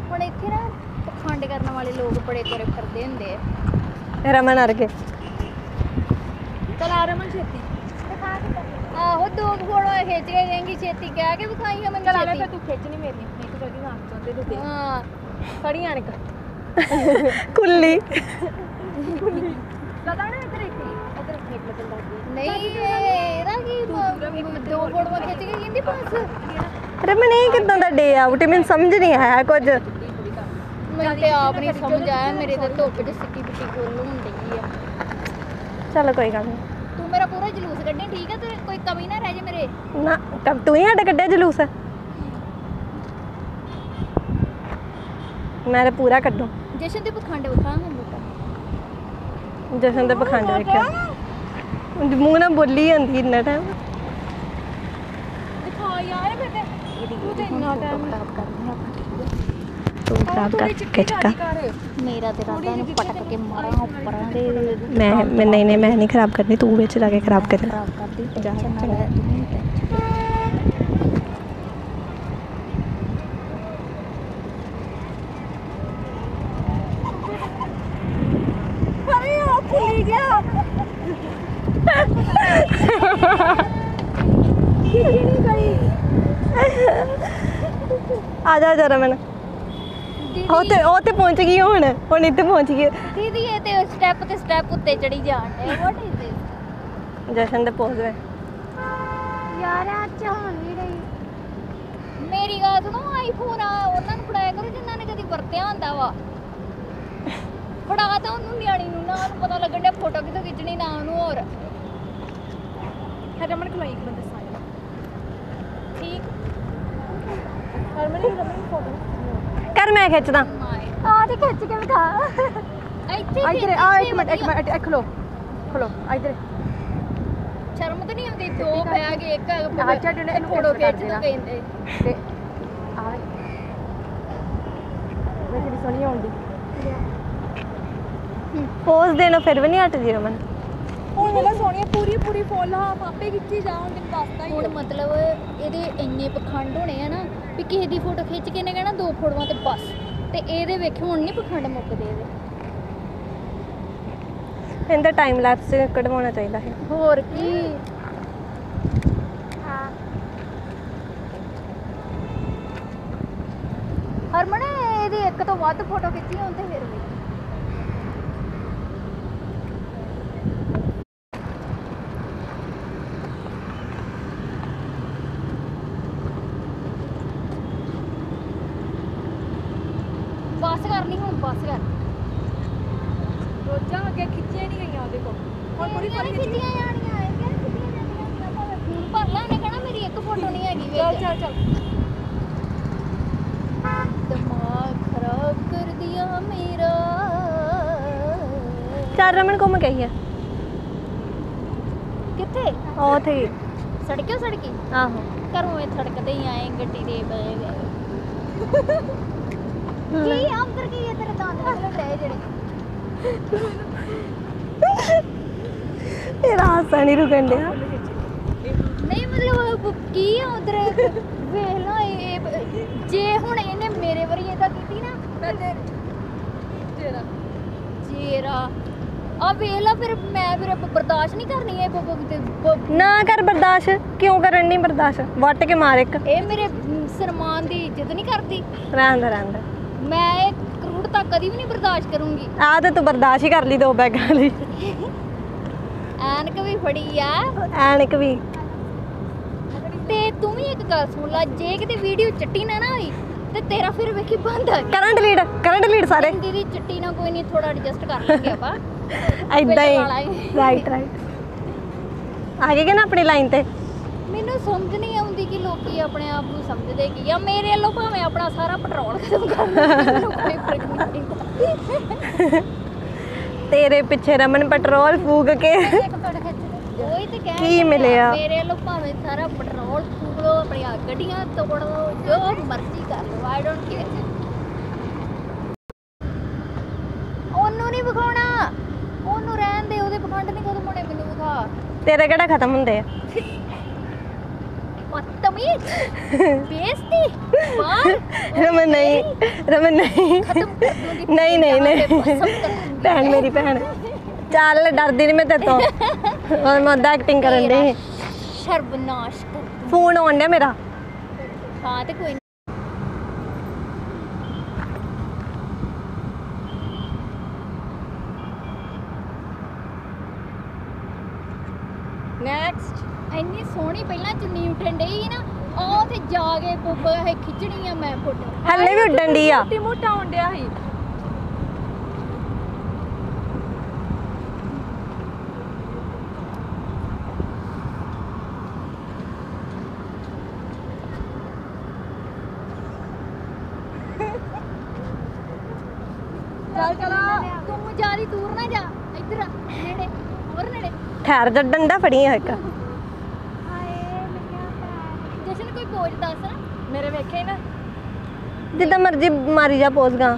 ਹੁਣ ਇੱਥੇ ਨਾ ਪਖੰਡ ਕਰਨ ਵਾਲੇ ਲੋਕ ਬੜੇ ਤੁਰੇ ਫਿਰਦੇ ਹੁੰਦੇ ਆ। ਰਮਨ ਅਰਗੇ ਚਲ ਆ ਰਮਨ ਛੇਤੀ ਆਹੋ 2 ਫੋਟੋ ਖਿੱਚ ਕੇ ਗਏਂਗੀ ਛੇਤੀ ਕਹਿ ਕੇ ਵਿਖਾਈ ਹੈ ਮੈਨੂੰ ਛੇਤੀ। ਫਿਰ ਤੂੰ ਖਿੱਚਣੀ ਮੇਰੀ ਇੱਕ ਜਲਦੀ ਨਾ ਚਾਹੁੰਦੇ ਤੇ ਹਾਂ ਖੜੀ ਆਣ ਕੇ ਕੁੱਲੀ ਪਤਾ ਨਾ ਇੱਧਰ ਇੱਧਰ ਖੇਤ ਲੱਗਣ ਲੱਗ ਗਈ ਨਹੀਂ ਇਹਦਾ ਕੀ 2 ਫੋਟੋਆਂ ਖਿੱਚ ਕੇ ਕਹਿੰਦੀ ਬਸ। ਰਮਨ ਇਹ ਕਿੱਦਾਂ ਦਾ ਡੇ ਆਊਟ ਮੈਨੂੰ ਸਮਝ ਨਹੀਂ ਆਇਆ ਕੁਝ। ਮੈਨੂੰ ਤੇ ਆਪ ਨਹੀਂ ਸਮਝ ਆਇਆ ਮੇਰੇ ਤੇ ਧੁੱਪ 'ਚ ਸਿੱਕੀ ਪਿੱਟੀ ਗੋਲ ਹੁੰਦੀ ਆ। ਚਲੋ ਕੋਈ ਗੱਲ ਨਹੀਂ ਤੂੰ ਮੇਰਾ ਪੂਰਾ ਜਲੂਸ ਕੱਢੇ ਠੀਕ ਹੈ ਤੇ ਕੋਈ ਕਮੀ ਨਾ ਰਹਿ ਜੇ ਮੇਰੇ। ਨਾ ਤੂੰ ਹੀ ਸਾਡਾ ਕੱਢਿਆ ਜਲੂਸ ਮੈਂ ਤਾਂ ਪੂਰਾ ਕੱਢੂ। ਜਸ਼ਨ ਦੇ ਪਖੰਡ ਵਿਖਾ ਹਾਂ ਬੇਟਾ। ਜਸ਼ਨ ਦੇ ਪਖੰਡ ਵੇਖਿਆ ਮੂੰਹ ਨਾਲ ਬੋਲੀ ਜਾਂਦੀ ਇੰਨਾ ਟਾਈਮ। ਦਿਖਾ ਯਾਰ ਮੈਂ ਤੇ ਤੂੰ ਤੇ ਇੰਨਾ ਟਾਈਮ ਤੂੰ ਖਰਾਬ ਕਰਕੇ ਚੱਕਾ ਮੇਰਾ ਤੇ ਰਾਦਾ ਇਹਨੂੰ ਪਟਕ ਕੇ ਮਾਰਾਂ ਉੱਪਰਾਂ ਦੇ। ਮੈਂ ਨਹੀਂ ਮੈਂ ਨਹੀਂ ਖਰਾਬ ਕਰਨੀ ਤੂੰ ਵਿੱਚ ਜਾ ਕੇ ਖਰਾਬ ਕਰ। ਖਰਾਬ ਕਰਦੀ ਟੈਨਸ਼ਨ ਨਾ ਲੈ ਅਰੇ ਆ ਭੁੱਲ ਗਿਆ ਕਿਹੜੀ ਨਹੀਂ ਗਈ ਆ ਜਾ ਰਮਨ ਉਹ ਤੇ ਪਹੁੰਚ ਗਈ ਹੁਣ ਇੱਥੇ ਪਹੁੰਚ ਗਈ। ਦੀਦੀ ਇਹ ਤੇ ਸਟੈਪ ਤੇ ਸਟੈਪ ਉੱਤੇ ਚੜੀ ਜਾਣ ਡੇ। ਵਾਟ ਇਜ਼ ਦਿਸ ਜਸ਼ਨ ਦੇ ਪਹੁੰਚ ਗਏ ਯਾਰ ਅੱਜ ਹੋਣ ਨਹੀਂ ਰਹੀ। ਮੇਰੀ ਗੱਲ ਸੁਣੋ ਆਈਫੋਨ ਆ ਉਹਨਾਂ ਨੂੰ ਫੜਾਇਆ ਕਰੋ ਜਿਨ੍ਹਾਂ ਨੇ ਕਦੀ ਵਰਤਿਆ ਹੁੰਦਾ ਵਾ। ਫੜਾ ਤਾਂ ਉਹਨੂੰ ਨਿਆਣੀ ਨੂੰ ਨਾ ਉਹਨੂੰ ਪਤਾ ਲੱਗਣ ਡਿਆ ਫੋਟੋ ਕਿੱਥੋਂ ਖਿੱਚਣੀ ਨਾ ਉਹਨੂੰ ਹੋਰ ਰਮਨ ਕੋਲ ਇੱਕ ਬੰਦਾ ਸਾਇਆ ਠੀਕ ਰਮਨ ਫੋਟੋ ਕਰ ਮੈਂ ਖਿੱਚਦਾ। ਆ ਤੇ ਖਿੱਚ ਕੇ ਵਿਖਾ ਇੱਥੇ ਇੱਧਰ ਆ ਇੱਕ ਮਿੰਟ ਖਲੋ ਇੱਧਰ ਸ਼ਰਮ ਤਾਂ ਨਹੀਂ ਆਉਂਦੀ 2 ਬੈਗ ਇੱਕ ਅੱਛਾ ਜਿਹੜੇ ਇਹਨੂੰ ਫੋਟੋ ਫੋਟੋ ਖਿੱਚ ਤੋਂ ਕਹਿੰਦੇ ਤੇ ਆ ਮੈਂ ਕਿਹੜੀ ਸੋਹਣੀ ਆਉਂਦੀ ਪੋਜ਼ ਦੇਣਾ ਫਿਰ ਵੀ ਨਹੀਂ ਹਟਦੀ ਰਮਨ। ਹੁਣ ਵਾਲਾ ਸੋਹਣੀ ਪੂਰੀ ਫੋਲ ਹਾਂ ਆਪੇ ਖਿੱਚੀ ਜਾ ਹੁਣ ਤੈਨੂੰ ਦੱਸਦਾ ਹੀ ਹੁਣ ਮਤਲਬ ਇਹਦੇ ਇੰਨੇ ਪਖੰਡ ਹੋਣੇ ਆ ਨਾ ਵੀ ਕਿਸੇ ਦੀ ਫੋਟੋ ਖਿੱਚ ਕੇ ਨੇ ਕਹਿਣਾ 2 ਫੋਟੋਆਂ ਤੇ ਬਸ। ਤੇ ਇਹਦੇ ਵੇਖੋ ਹੁਣ ਨਹੀਂ ਪਖੰਡ ਮੁੱਕਦੇ ਇਹਦੇ। ਇਹਦਾ ਟਾਈਮ ਲੈਪਸ ਕਢਵਾਉਣਾ ਚਾਹੀਦਾ ਹੈ। ਹੋਰ ਕੀ ਹਰਮਨ ਇਹਦੀ ਇੱਕ ਤੋਂ ਵੱਧ ਫੋਟੋ ਖਿੱਚੀ ਹੋਣ ਤੇ ਫਿਰ ਵੀ ਬਸ ਕਰਨੀ ਹੁਣ ਬਸ ਕਰ। ਰੋਜ਼ਾਂ ਅੱਗੇ ਖਿੱਚੀਆਂ ਨਹੀਂ ਗਈਆਂ ਉਹਦੇ ਕੋਲ ਹੁਣ ਪੂਰੀ ਖਿੱਚੀਆਂ ਜਾਣੀਆਂ ਇਹ ਕਿਹੜੀ ਖਿੱਚੀਆਂ ਜਾਂਦੀਆਂ ਭਾਵੇਂ ਫੋਨ ਭਰ ਲਾ ਨੇ ਕਹਿਣਾ ਮੇਰੀ ਇੱਕ ਫੋਟੋ ਨਹੀਂ ਹੈਗੀ ਵਿੱਚ। ਚੱਲ ਦਿਮਾਗ ਖਰਾਬ ਕਰ ਦਿਆ ਮੇਰਾ। ਚੱਲ ਰਮਨ ਘੁੰਮ ਗਈ ਹੈ ਕਿੱਥੇ ਉਹ ਥੇ ਸੜਕੀ ਆਹੋ ਘਰੋਂ ਇਹ ਸੜਕਦੇ ਹੀ ਆਏ ਗੱਡੀ ਦੇ ਪਏ ਗਏ। ਕੀ ਅੰਦਰ ਕੀ ਹੈ ਤੇਰੇ ਦੰਦ ਨਿਕਲਣ ਡਏ ਜਿਹੜੇ। ਤੇਰਾ ਹਾਸਾ ਨਹੀਂ ਰੁਕਣ ਡਿਆ। ਨਹੀਂ ਮਤਲਬ ਕੀ ਆ ਉਧਰ ਵੇਖ ਲਾ ਇਹ ਜੇ ਹੁਣ ਇਹਨੇ ਮੇਰੇ ਵਾਰੀ ਇਹਦਾ ਕੀਤੀ ਨਾ ਮੈਂ ਤੇ ਜੇਰਾ ਆ ਵੇਖ ਲਾ ਫਿਰ ਮੈਂ ਫਿਰ ਬਰਦਾਸ਼ਤ ਨਹੀਂ ਕਰਨੀ ਇਹ ਨਾ ਕਰ ਬਰਦਾਸ਼ਤ ਕਿਉਂ ਕਰਨ ਨਹੀਂ ਬਰਦਾਸ਼ਤ ਵੱਟ ਕੇ ਮਾਰ ਇੱਕ। ਇਹ ਮੇਰੇ ਸਨਮਾਨ ਦੀ ਇੱਜ਼ਤ ਨਹੀਂ ਕਰਦੀ। ਰਹਿੰਦਾ ਮੈਂ ਇਹ ਕਰੂੜਤਾ ਕਦੀ ਵੀ ਨਹੀਂ ਬਰਦਾਸ਼ਤ ਕਰੂੰਗੀ। ਆ ਤੇ ਤੂੰ ਬਰਦਾਸ਼ਤ ਹੀ ਕਰ ਲਈ 2 ਬੈਗਾਂ ਲਈ। ਐਨਕ ਵੀ ਫੜੀ ਆ ਐਨਕ ਵੀ ਤੇ ਤੂੰ ਵੀ ਇੱਕ ਗੱਲ ਸੁਣ ਲੈ ਜੇ ਕਿਤੇ ਵੀਡੀਓ ਚਿੱਟੀ ਨਾ ਹੋਈ ਤੇ ਤੇਰਾ ਫਿਰ ਵੇਖੀ ਬੰਦ ਆ ਕਰਨ ਡਿਲੀਟ ਸਾਰੇ। ਦੀਦੀ ਚਿੱਟੀ ਨਾ ਕੋਈ ਨਹੀਂ ਥੋੜਾ ਐਡਜਸਟ ਕਰ ਲਾਂਗੇ ਆਪਾਂ ਐਦਾਂ ਹੀ ਰਾਈਟ ਆ ਗਏ ਕਿ ਨਾ ਆਪਣੀ ਲਾਈਨ ਤੇ। ਮੈਨੂੰ ਸਮਝ ਨਹੀਂ ਆਉਂਦੀ ਕਿ ਲੋਕੀ ਆਪਣੇ ਆਪ ਨੂੰ ਸਮਝਦੇ ਕੀ ਆ। ਮੇਰੇ ਵੱਲੋਂ ਭਾਵੇਂ ਆਪਣਾ ਸਾਰਾ ਪੈਟਰੋਲ ਖਤਮ ਕਰ ਲੈਣ ਕੋਈ ਫਰਕ ਨਹੀਂ ਪੈਂਦਾ। ਤੇਰੇ ਪਿੱਛੇ ਰਮਨ ਪੈਟਰੋਲ ਫੂਕ ਕੇ ਉਹੀ ਤੇ ਕਹਿ ਕੀ ਮਿਲਿਆ? ਮੇਰੇ ਵੱਲੋਂ ਭਾਵੇਂ ਸਾਰਾ ਪੈਟਰੋਲ ਫੂਕ ਲਓ ਆਪਣੀਆਂ ਗੱਡੀਆਂ ਤੋੜ ਲਓ ਜੋ ਮਰਜ਼ੀ ਕਰ ਲਓ ਆਈ ਡੋਂਟ ਕੇਅਰ। ਉਹਨੂੰ ਨਹੀਂ ਵਿਖਾਉਣਾ ਉਹਨੂੰ ਰਹਿਣ ਦੇ ਉਹਦੇ ਪਖੰਡ ਨਹੀਂ ਖਤਮ ਹੋਣੇ ਮੈਨੂੰ ਵਿਖਾ। ਤੇਰੇ ਕਿਹੜਾ ਖਤਮ ਹੁੰਦੇ ਆ। ਖਤਮ बदतमीज बेइज्जती बाहर रमन नहीं खत्म कर दूंगी नहीं नहीं नहीं कसम कर दूंगी भैन मेरी भैन चल डरदी नहीं मैं तेरे तो और मैं उदा एक्टिंग करन दी सर्वनाश कर फोन आउण डया मेरा हाँ तो कोई नेक्स्ट ਇੰਨੀ ਸੋਹਣੀ ਪਹਿਲਾਂ ਚੁੰਨੀ ਉੱਠਣ ਡਈ ਸੀ ਨਾ ਉਹ ਤੇ ਜਾ ਕੇ ਪੁੱਪ ਇਹ ਖਿੱਚਣੀ ਆ ਮੈਂ ਫੋਟੋ हल्ले भी उड्डन दी आ ਮੋਟੀ ਮੋਟਾ ਹੁੰਦਿਆ ਸੀ ਚੱਲ ਚਲਾ ਤੂੰ ਜਿਆਦਾ ਦੂਰ ਨਾ ਜਾ ਇੱਧਰ ਆ, ਨੇੜੇ ਹੋਰ ਨੇੜੇ ठहर जा डंडा फड़ी है एक ਜਸ਼ਨ ਕੋਈ ਪੋਜ ਦੱਸ ਨਾ ਮੇਰੇ ਵੇਖੇ ਨਾ जिद्दां मर्जी मारी जा पोज गा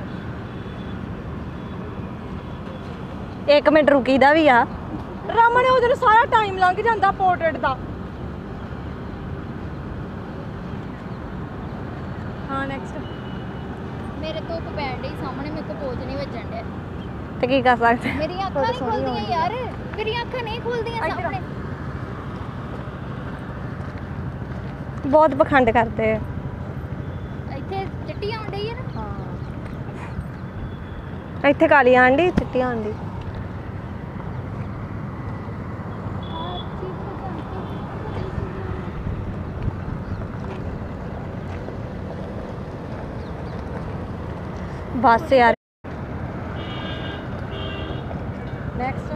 1 मिनट रुकी दा भी आ ਰਮਨ ਉਹਦੇ ਨੂੰ ਸਾਰਾ ਟਾਈਮ ਲੰਘ ਜਾਂਦਾ ਪੋਰਟਰੇਟ ਦਾ ਹਾਂ ਨੈਕਸਟ ਮੇਰੇ ਤੋਂ ਪੈਣ ਡਈ ਸਾਹਮਣੇ ਮੇਰੇ ਕੋ ਪੋਜ ਨਹੀਂ ਵੱਜਣ ਡਿਆ ते की कर सकते ਮੇਰੀਆਂ ਅੱਖਾਂ ਨਹੀਂ ਖੁੱਲਦੀਆਂ ਯਾਰ ਮੇਰੀਆਂ ਅੱਖਾਂ ਨਹੀਂ ਖੁੱਲਦੀਆਂ ਸਾਹਮਣੇ बहुत पखंड करते हैं ਇੱਥੇ ਚਿੱਟੀ ਆਉਣ ਡਈ ਆ ਨਾ ਇੱਥੇ ਕਾਲੀ ਆਂਡੀ ਚਿੱਟੀ ਆਂਡੀ बस यार ਨੈਕਸਟ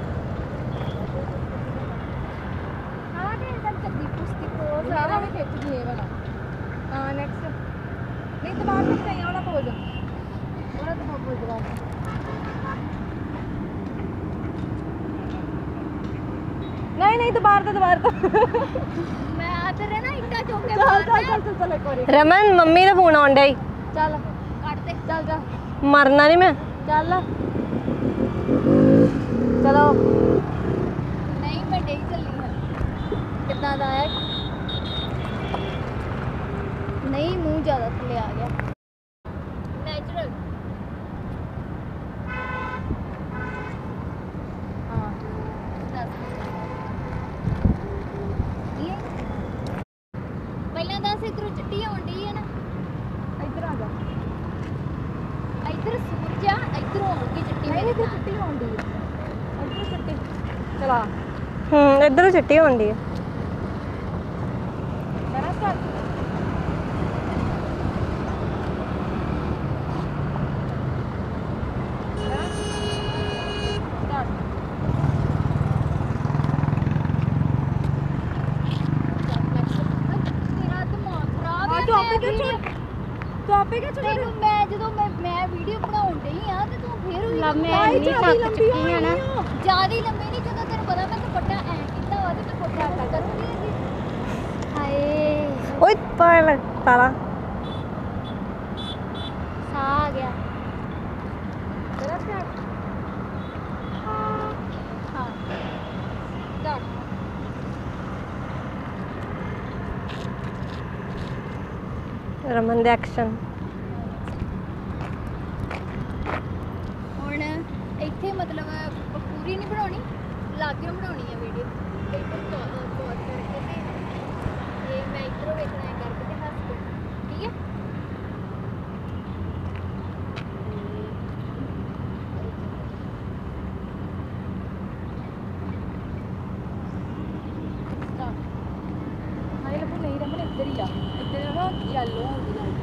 ਹਾਂ ਤੇ ਅੰਦਰ ਚੱਦੀ ਪੁਸਤੀ ਪੋਜ ਸਾਰਾ ਵੀ ਖਿੱਚ ਗਈ ਇਹ ਵਾਲਾ ਹਾਂ ਨੈਕਸਟ ਨਹੀਂ ਦਿਮਾਗ ਵਿੱਚ ਨਹੀਂ ਆਉਣਾ ਪੋਜ ਉਹਦਾ ਦਿਮਾਗ ਪੋਜ ਦਵਾ ਨਹੀਂ ਨਹੀਂ ਦੁਬਾਰਾ ਤੋਂ ਮੈਂ ਆਦਰ ਨਾ ਇੱਟਾ ਚੁੱਕ ਕੇ ਚੱਲ ਮਾਰਨਾ ਚੱਲ ਇੱਕ ਵਾਰੀ रमन मम्मी का फोन आउण डया ਚੱਲ ਕੱਟ ਦੇ ਚੱਲ ਜਾ मरना नहीं मैं ਚੱਲ ਚਲੋ ਨਹੀਂ ਮੈਂ ਡੇਈ ਚੱਲੀ ਹਾਂ ਕਿੱਦਾਂ ਦਾ ਆਇਆ ਨਹੀਂ ਮੂੰਹ ਜ਼ਿਆਦਾ ਥੱਲੇ ਆ ਗਿਆ ਨੈਚੁਰਲ ਹਾਂ ਪਹਿਲਾਂ ਦੱਸ ਇਧਰੋਂ ਚਿੱਟੀ ਆਉਂਦੀ ਹੈ ਨਾ ਇੱਧਰ ਆ ਜਾ ਇਧਰ ਸੂਰਜ ਆ ਇਧਰੋਂ ਆਉਂਦੀ ਚਿੱਟੀ ਨਹੀਂ ਮੇਰੇ ਇੱਧਰ ਨਾਲ। ਛੁੱਟੀ ਹੁੰਦੀ ਹੈ ਇੱਧਰ ਛੁੱਟੀ ਚਲਾ इधरों चिट्टी होंदी है ਕਰਾਂ ਸਟਾਰਟ ਤੇਰਾ ਦਿਮਾਗ ਖਰਾਬ ਹਾਂ ਹੈ ਤੂੰ ਆਪੇ ਕਿਉਂ ਛੋੜ ਤੂੰ ਆਪੇ ਕਿਉਂ ਛੋੜ ਤੈਨੂੰ ਮੈਂ ਜਦੋਂ ਮੈਂ ਵੀਡੀਓ ਬਣਾਉਣ ਡਈ ਆ ਤੇ ਤੂੰ ਫੇਰ ਹੋਈ ਇੰਨੀ ਥੱਕ ਚੁੱਕੀ ਆ ਨਾ ਜਿਆਦੀ ਲੰਬੀ ਨਹੀਂ ਜਦੋਂ ਤੈਨੂੰ ਪਤਾ ਮੈਂ ਦੁਪੱਟਾ ਐ ਕੀਤਾ ਵਾ ਤੇ ਮੈਂ ਦੁਪੱਟਾ ਕਰੂੰਗੀ ਅੱਗੇ ਹਾਏ ओए पाल तारा ਸਾਹ ਆ ਗਿਆ ਤੇਰਾ ਸਟਾਰਟ ਹਾਂ ਸਟਾਰਟ रमन दे एक्शन ਹੁਣ ਇੱਥੇ ਮਤਲਬ ਪੂਰੀ ਨਹੀਂ ਬਣਾਉਣੀ ਲਾਗਿਓ ਬਣਾਉਣੀ ਹੈ ਵੀਡੀਓ ਇੱਧਰ ਪੌਜ਼ ਕਰਕੇ ਤੇ ਇਹ ਮੈਂ ਇੱਧਰੋਂ ਵੇਖਣਾ ਹੈ ਕਰਕੇ ਤੇ ਹੱਸ ਕੇ ਠੀਕ ਹੈ ਹਾਏ ਲੱਭੂ ਨਹੀਂ ਰਮਨ ਇੱਧਰ ਹੀ ਆ ਇੱਧਰ ਨਾ ਯੈਲੋ ਹੁੰਦੀ ਲਾਈਟ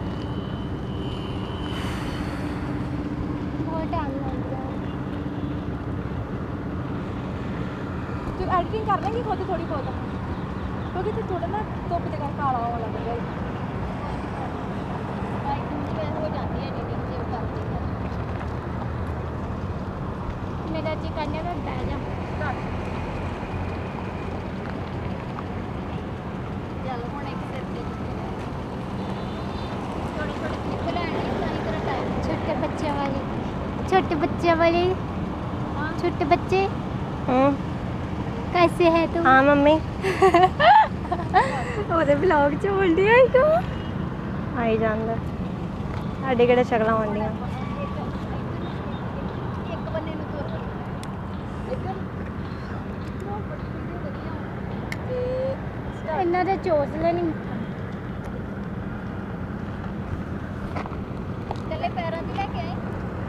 ਬਹੁਤ ਟਾਈਮ ਲੱਗਦਾ ਤੂੰ ਐਡੀਟਿੰਗ ਕਰ ਲੇਂਗੀ ਖੁਦ ਥੋੜੀ ਬਹੁਤ ਕਿਉਂਕਿ ਤੇ ਥੋੜਾ ਨਾ ਧੁੱਪ ਦੇ ਕਰਕੇ ਕਾਲਾ ਹੋਣ ਲੱਗ ਗਿਆ ਲਾਈਟ ਨੂੰ ਹੋ ਜਾਂਦੀ ਹੈ ਐਡੀਟਿੰਗ ਜੇ ਕਰਦੀ ਹੈ ਮੇਰਾ ਜੀ ਕੰਨਿਆ ਦਾ ਬਹਿ ਜਾ ਚੱਲ ਹੁਣ ਇੱਕ ਸਿਰ ਤੇ ਥੋੜੀ ਥੋੜੀ ਖਿੱਚ ਲੈਣੀ ਸਾਰੀ ਤਰ੍ਹਾਂ ਟਾਈਮ ਛੋਟੇ ਬੱਚਿਆਂ ਵਾਲੇ छोटे बच्चे हम्म कैसे है तुम हाँ मम्मी ਉਹਦੇ ਵਲੌਗ 'ਚ ਬੋਲਦੀ ਆਈ ਤੂੰ ਆਈ ਜਾਂਦਾ ਸਾਡੇ ਕਿਹੜੇ ਸ਼ਕਲਾਂ ਆਉਂਦੀਆਂ ਇੱਕ ਬੰਨੇ ਨੂੰ ਤੁਰ ਇਹਨਾਂ ਦੇ ਚੋਸਲੇ ਨਹੀਂ ਕੱਲੇ ਪੈਰਾਂ 'ਚ ਲੈ ਕੇ ਆਏ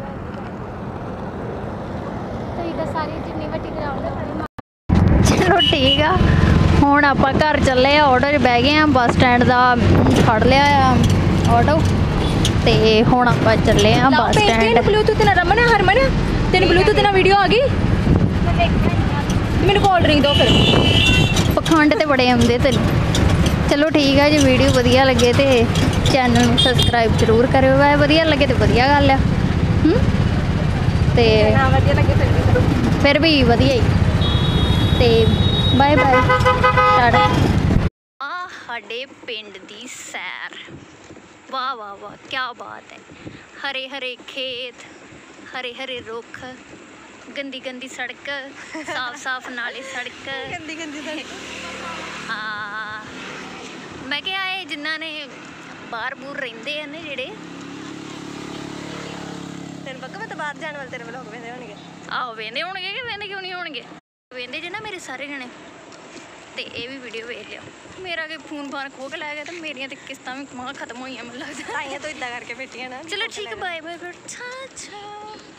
ਤੁਸੀਂ ਤਾਂ ਸਾਰੀ ਜਿੰਨੀ ਵੱਡੀ ਗਰਾਊਂਡ ਹੈ ਚਲੋ ਠੀਕ ਆ ਹੁਣ ਆਪਾਂ ਘਰ ਚੱਲੇ ਆ ਆਟੋ 'ਚ ਬਹਿ ਗਏ ਆ ਬੱਸ ਸਟੈਂਡ ਦਾ ਫੜ ਲਿਆ ਆ ਆਟੋ ਤੇ ਹੁਣ ਆਪਾਂ ਚੱਲੇ ਆ ਬੱਸ ਸਟੈਂਡ ਬਲੂਟੂਥ ਨਾਲ ਰਮਨ ਹਰਮਨ ਤੈਨੂੰ ਬਲੂਟੂਥ ਨਾਲ ਵੀਡੀਓ ਆ ਗਈ ਮੈਨੂੰ ਕੋਲ ਡਰਿੰਕ ਦਿਓ ਫਿਰ ਪਖੰਡ ਤੇ ਬੜੇ ਆਉਂਦੇ ਤੈਨੂੰ ਚਲੋ ਠੀਕ ਆ ਜੇ ਵੀਡੀਓ ਵਧੀਆ ਲੱਗੇ ਤੇ ਚੈਨਲ ਨੂੰ ਸਬਸਕ੍ਰਾਈਬ ਜ਼ਰੂਰ ਕਰਿਓ ਵੈ ਵਧੀਆ ਲੱਗੇ ਤੇ ਵਧੀਆ ਗੱਲ ਆ ਤੇ ਨਾ ਵਧੀਆ ਲੱਗੇ ਫਿਰ ਵੀ ਵਧੀਆ ਹੀ ਤੇ ਬਾਏ ਬਾਏ ਟਾਟਾ ਆ ਸਾਡੇ ਪਿੰਡ ਦੀ ਸੈਰ ਵਾਹ ਵਾਹ ਵਾਹ ਕੀ ਬਾਤ ਹੈ ਹਰੇ ਹਰੇ ਖੇਤ ਹਰੇ ਹਰੇ ਰੁੱਖ ਗੰਦੀ ਗੰਦੀ ਸੜਕ ਸਾਫ ਸਾਫ ਨਾਲੇ ਸੜਕ ਗੰਦੀ ਗੰਦੀ ਸੜਕ ਹਾਂ ਮੈਂ ਕਿਹਾ ਇਹ ਜਿਨ੍ਹਾਂ ਨੇ ਬਾਹਰ ਬੂਰ ਰਹਿੰਦੇ ਆ ਨੇ ਜਿਹੜੇ ਤੈਨੂੰ ਪੱਕਾ ਮੈਂ ਤਾਂ ਬਾਹਰ ਜਾਣ ਵਾਲੇ ਤੇਰੇ ਵਲੌਗ ਵੇਖਦੇ ਹੋਣਗੇ ਆਹੋ ਵੇਂਦੇ ਹੋਣਗੇ ਕਿ ਵੇਂਦੇ ਕਿਉਂ ਨਹੀਂ ਹੋਣਗੇ ਵੇਂਦੇ ਜੇ ਨਾ ਮੇਰੇ ਸਾਰੇ ਜਣੇ ਤੇ ਇਹ ਵੀ ਵੀਡੀਓ ਵੇਖ ਲਿਓ ਮੇਰਾ ਕਿ ਫੋਨ ਬਾਹਰ ਖੋਹ ਕੇ ਲੈ ਗਿਆ ਤੇ ਮੇਰੀਆਂ ਤੇ ਕਿਸ਼ਤਾਂ ਵੀ ਮਾਂ ਖਤਮ ਹੋਈਆਂ ਮੈਨੂੰ ਲੱਗਦਾ ਆਈਆਂ ਤੂੰ ਇਦਾਂ ਕਰਕੇ ਬੈਠੀਆਂ ਨਾ ਚਲੋ ਠੀਕ ਹੈ ਬਾਏ ਬਾਏ ਫਿਰ ਛਾ ਛਾ